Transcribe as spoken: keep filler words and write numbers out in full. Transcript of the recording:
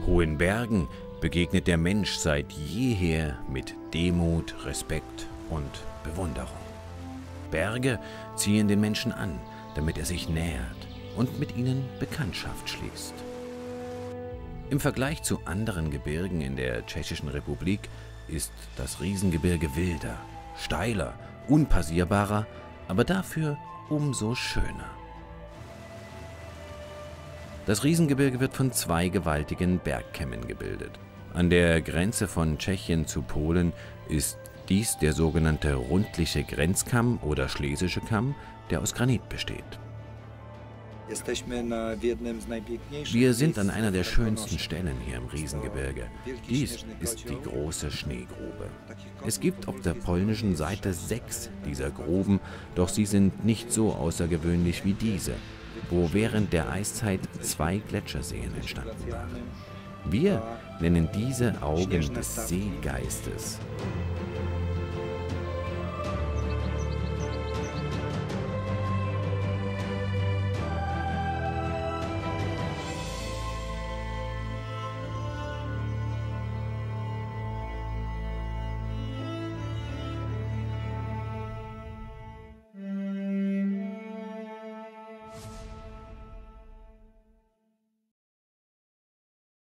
Hohen Bergen begegnet der Mensch seit jeher mit Demut, Respekt und Bewunderung. Berge ziehen den Menschen an, damit er sich nähert und mit ihnen Bekanntschaft schließt. Im Vergleich zu anderen Gebirgen in der Tschechischen Republik ist das Riesengebirge wilder, steiler, unpassierbarer, aber dafür umso schöner. Das Riesengebirge wird von zwei gewaltigen Bergkämmen gebildet. An der Grenze von Tschechien zu Polen ist dies der sogenannte rundliche Grenzkamm oder Schlesische Kamm, der aus Granit besteht. Wir sind an einer der schönsten Stellen hier im Riesengebirge. Dies ist die große Schneegrube. Es gibt auf der polnischen Seite sechs dieser Gruben, doch sie sind nicht so außergewöhnlich wie diese, wo während der Eiszeit zwei Gletscherseen entstanden waren. Wir nennen diese Augen des Seegeistes.